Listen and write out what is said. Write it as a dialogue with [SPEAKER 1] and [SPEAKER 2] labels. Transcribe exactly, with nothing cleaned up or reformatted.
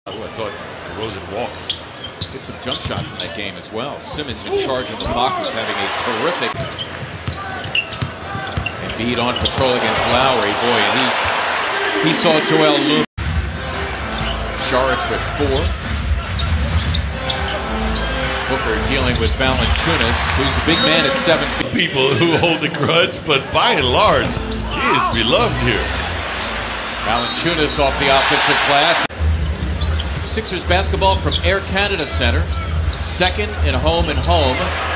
[SPEAKER 1] Oh, I thought Rosen walked.
[SPEAKER 2] Get some jump shots in that game as well. Simmons in charge of the Bucks, having a terrific. Embiid on patrol against Lowry. Boy, he he saw Joel loom. Saric with four. Booker dealing with Valanciunas, who's a big man at seven feet.
[SPEAKER 1] People who hold a grudge, but by and large, he is beloved here.
[SPEAKER 2] Valanciunas off the offensive glass. Sixers basketball from Air Canada Center. Second in home and home.